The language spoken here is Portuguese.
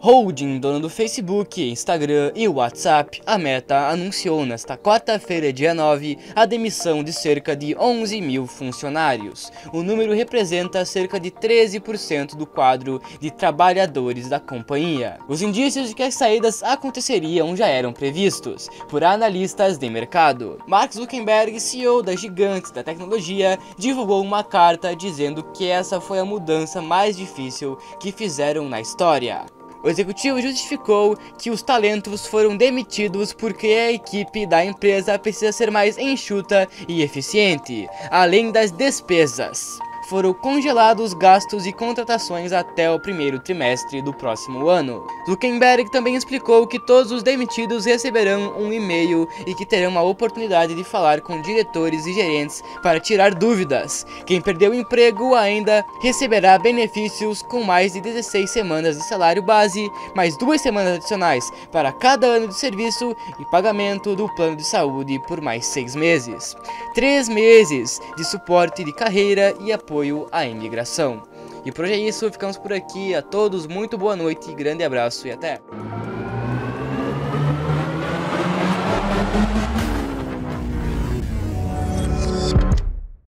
Holding, dono do Facebook, Instagram e WhatsApp, a Meta anunciou nesta quarta-feira, dia 9, a demissão de cerca de 11 mil funcionários. O número representa cerca de 13% do quadro de trabalhadores da companhia. Os indícios de que as saídas aconteceriam já eram previstos por analistas de mercado. Mark Zuckerberg, CEO das gigantes da tecnologia, divulgou uma carta dizendo que essa foi a mudança mais difícil que fizeram na história. O executivo justificou que os talentos foram demitidos porque a equipe da empresa precisa ser mais enxuta e eficiente, além das despesas. Foram congelados gastos e contratações até o primeiro trimestre do próximo ano. Zuckerberg também explicou que todos os demitidos receberão um e-mail e que terão a oportunidade de falar com diretores e gerentes para tirar dúvidas. Quem perdeu o emprego ainda receberá benefícios com mais de 16 semanas de salário base, mais 2 semanas adicionais para cada ano de serviço e pagamento do plano de saúde por mais 6 meses. 3 meses de suporte de carreira e apoio à imigração. E por hoje é isso, ficamos por aqui. A todos, muito boa noite, grande abraço e até!